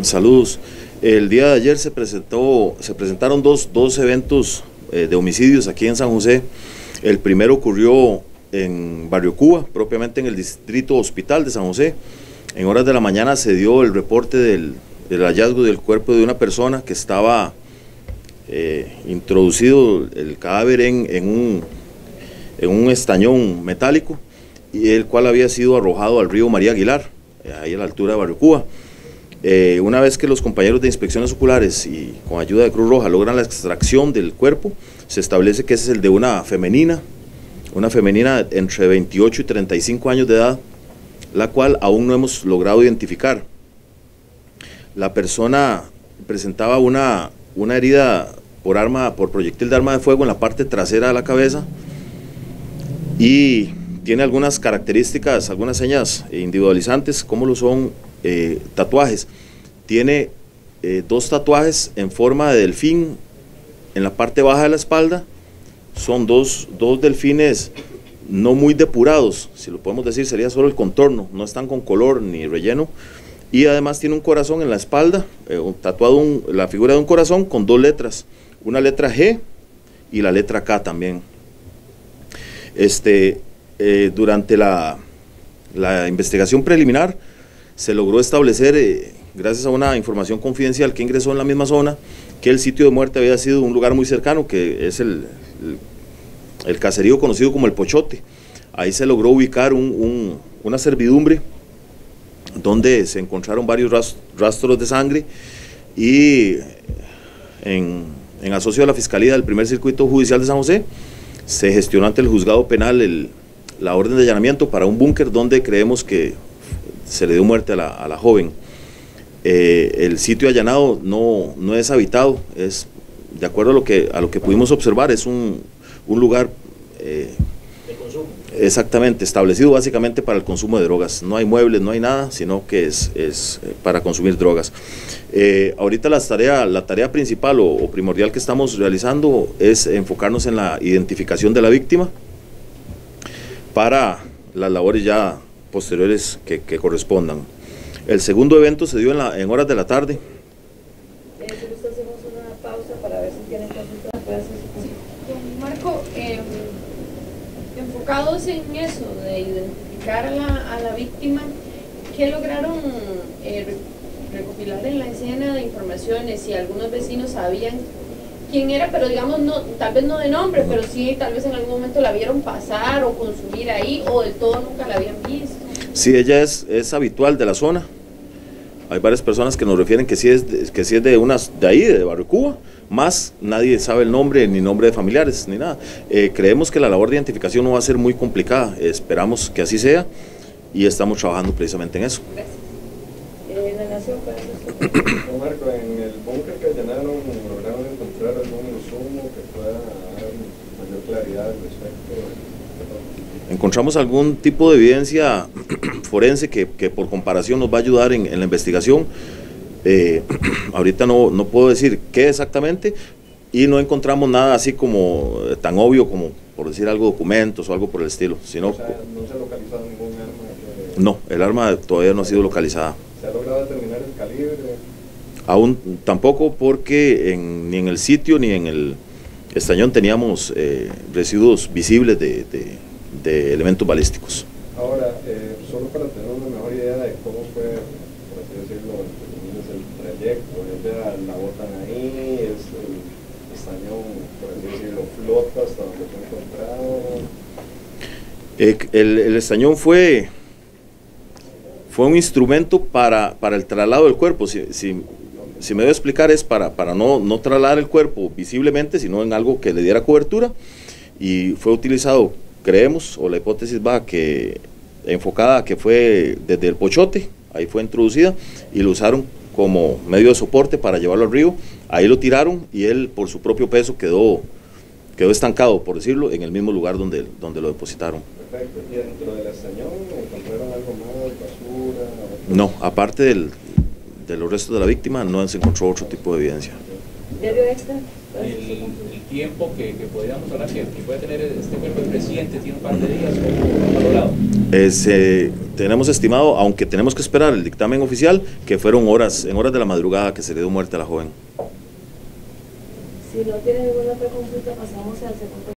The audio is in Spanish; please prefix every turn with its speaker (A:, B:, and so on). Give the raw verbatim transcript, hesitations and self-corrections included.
A: Saludos. El día de ayer se presentó, se presentaron dos, dos eventos eh, de homicidios aquí en San José. El primero ocurrió en Barrio Cuba, propiamente en el distrito hospital de San José. En horas de la mañana se dio el reporte del, del hallazgo del cuerpo de una persona que estaba eh, introducido el cadáver en, en, un, en un estañón metálico, y el cual había sido arrojado al río María Aguilar, ahí a la altura de Barrio Cuba. Eh, una vez que los compañeros de inspecciones oculares y con ayuda de Cruz Roja logran la extracción del cuerpo, se establece que ese es el de una femenina, una femenina entre veintiocho y treinta y cinco años de edad, la cual aún no hemos logrado identificar. La persona presentaba una, una herida por arma, por proyectil de arma de fuego en la parte trasera de la cabeza, y tiene algunas características, algunas señas individualizantes, como lo son eh, tatuajes. Tiene eh, dos tatuajes en forma de delfín en la parte baja de la espalda. Son dos, dos delfines no muy depurados, si lo podemos decir, sería solo el contorno, no están con color ni relleno, y además tiene un corazón en la espalda, eh, tatuado un, la figura de un corazón con dos letras, una letra G y la letra K también. Este, eh, durante la, la investigación preliminar se logró establecer, eh, gracias a una información confidencial que ingresó en la misma zona, que el sitio de muerte había sido un lugar muy cercano, que es el, el, el caserío conocido como El Pochote. Ahí se logró ubicar un, un, una servidumbre donde se encontraron varios rastros de sangre, y en, en asocio a la Fiscalía del Primer Circuito Judicial de San José se gestionó ante el juzgado penal el, la orden de allanamiento para un búnker donde creemos que se le dio muerte a la, a la joven. Eh, el sitio allanado no, no es habitado, es, de acuerdo a lo que, a lo que pudimos observar, es un, un lugar eh,
B: de consumo.
A: Exactamente, establecido básicamente para el consumo de drogas. No hay muebles, no hay nada, sino que es, es para consumir drogas. Eh, ahorita la tarea, la tarea principal o, o primordial que estamos realizando es enfocarnos en la identificación de la víctima para las labores ya posteriores que, que correspondan. El segundo evento se dio en, la, en horas de la tarde.
C: Eh, si gusta, hacemos una pausa para ver si tienen consulta.
D: Don Marco, eh, enfocados en eso, de identificar a la, a la víctima, ¿qué lograron eh, recopilar en la escena de informaciones? Si algunos vecinos sabían quién era, pero digamos, no, tal vez no de nombre, pero sí, tal vez en algún momento la vieron pasar o consumir ahí, o del todo nunca la habían visto.
A: Sí, ella es, es habitual de la zona. Hay varias personas que nos refieren que sí es de, que sí es de, unas, de ahí, de Barrio Cuba, más nadie sabe el nombre, ni nombre de familiares, ni nada. Eh, creemos que la labor de identificación no va a ser muy complicada, esperamos que así sea, y estamos trabajando precisamente en eso.
C: Gracias. Eh, la Nación, para eso.
E: Don Marco, en el búnker que allanaron, ¿lograron encontrar algún insumo que pueda dar mayor claridad al respecto?
A: Encontramos algún tipo de evidencia forense que, que por comparación nos va a ayudar en, en la investigación. Eh, ahorita no, no puedo decir qué exactamente, y no encontramos nada así como eh, tan obvio como, por decir algo, documentos o algo por el estilo. Sino,
E: o sea, ¿no se ha localizado ningún arma? Que...
A: No, el arma todavía no ha sido localizada.
E: ¿Se ha logrado determinar el calibre?
A: Aún tampoco, porque en, ni en el sitio ni en el estañón teníamos eh, residuos visibles de, de, de elementos balísticos.
E: Ahora, eh, solo para tener una mejor idea de cómo fue, por así decirlo, el trayecto, ya la botan ahí, es el estañón, por así decirlo, flota hasta donde fue encontrado.
A: Eh, el, el estañón fue, fue un instrumento para, para el traslado del cuerpo. Si, si, si me debo explicar, es para, para no, no trasladar el cuerpo visiblemente, sino en algo que le diera cobertura, y fue utilizado, creemos, o la hipótesis va que enfocada a que fue desde el Pochote, ahí fue introducida, y lo usaron como medio de soporte para llevarlo al río. Ahí lo tiraron y él, por su propio peso, quedó, quedó estancado, por decirlo, en el mismo lugar donde, donde lo depositaron.
E: Perfecto. ¿Y dentro del estañón encontraron algo más, basura?
A: No, aparte del, de los restos de la víctima, no se encontró otro tipo de evidencia.
C: ¿Diario Extra?
B: el, el tiempo que, que podríamos hablar que, que puede tener este cuerpo reciente, tiene un par de días, ¿cómo ha valorado?
A: Es, eh, tenemos estimado, aunque tenemos que esperar el dictamen oficial, que fueron horas, en horas de la madrugada que se le dio muerte a la joven.
C: Si no tiene ninguna otra consulta, pasamos al segundo.